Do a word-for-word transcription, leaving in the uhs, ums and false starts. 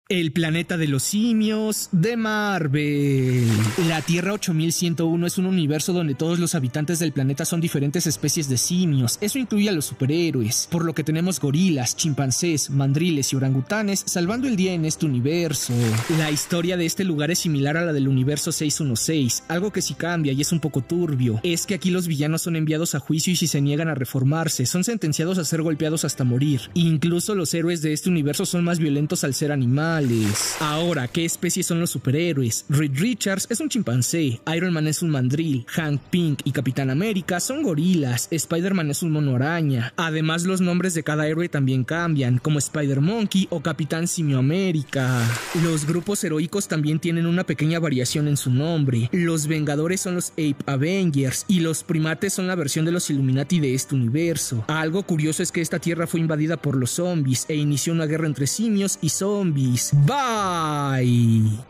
El planeta de los simios de Marvel. La Tierra ocho mil ciento uno es un universo donde todos los habitantes del planeta son diferentes especies de simios. Eso incluye a los superhéroes, por lo que tenemos gorilas, chimpancés, mandriles y orangutanes salvando el día en este universo. La historia de este lugar es similar a la del universo seiscientos dieciséis. Algo que sí cambia y es un poco turbio es que aquí los villanos son enviados a juicio y si se niegan a reformarse son sentenciados a ser golpeados hasta morir. Incluso los héroes de este universo son más violentos al ser animales. Ahora, ¿qué especies son los superhéroes? Reed Richards es un chimpancé, Iron Man es un mandril, Hank Pym y Capitán América son gorilas, Spider-Man es un mono araña. Además, los nombres de cada héroe también cambian, como Spider-Monkey o Capitán Simio América. Los grupos heroicos también tienen una pequeña variación en su nombre. Los Vengadores son los Ape Avengers y los primates son la versión de los Illuminati de este universo. Algo curioso es que esta tierra fue invadida por los zombies e inició una guerra entre simios y zombies. Bye.